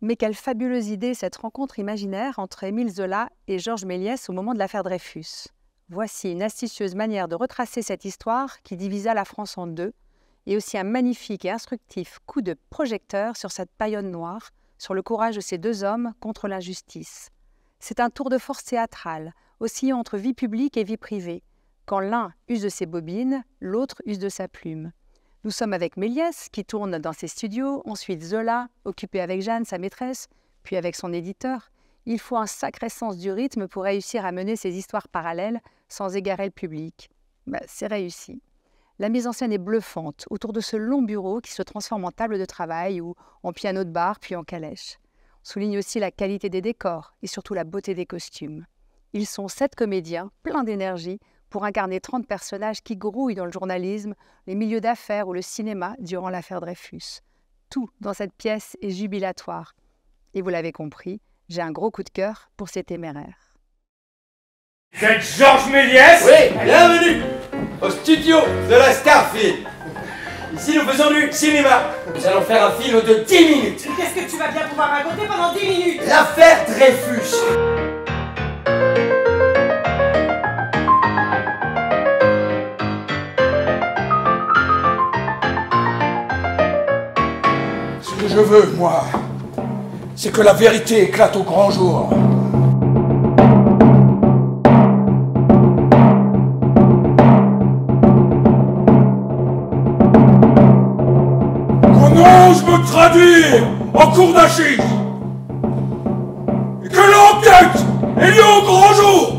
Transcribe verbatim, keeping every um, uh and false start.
Mais quelle fabuleuse idée cette rencontre imaginaire entre Émile Zola et Georges Méliès au moment de l'affaire Dreyfus. Voici une astucieuse manière de retracer cette histoire qui divisa la France en deux, et aussi un magnifique et instructif coup de projecteur sur cette paillonne noire, sur le courage de ces deux hommes contre l'injustice. C'est un tour de force théâtral, oscillant entre vie publique et vie privée. Quand l'un use de ses bobines, l'autre use de sa plume. Nous sommes avec Méliès, qui tourne dans ses studios, ensuite Zola, occupé avec Jeanne, sa maîtresse, puis avec son éditeur. Il faut un sacré sens du rythme pour réussir à mener ces histoires parallèles sans égarer le public. Ben, c'est réussi. La mise en scène est bluffante, autour de ce long bureau qui se transforme en table de travail ou en piano de bar, puis en calèche. On souligne aussi la qualité des décors et surtout la beauté des costumes. Ils sont sept comédiens, pleins d'énergie, pour incarner trente personnages qui grouillent dans le journalisme, les milieux d'affaires ou le cinéma durant l'affaire Dreyfus. Tout dans cette pièce est jubilatoire. Et vous l'avez compris, j'ai un gros coup de cœur pour ces téméraires. Vous êtes Georges Méliès? Oui, bienvenue au studio de la Starfield. Ici, nous faisons du cinéma. Nous allons faire un film de dix minutes. Qu'est-ce que tu vas bien pouvoir raconter pendant dix minutes? L'affaire Dreyfus. Ce que je veux, moi, c'est que la vérité éclate au grand jour. Qu'on ose me traduire en cour d'assises et que l'enquête ait lieu au grand jour.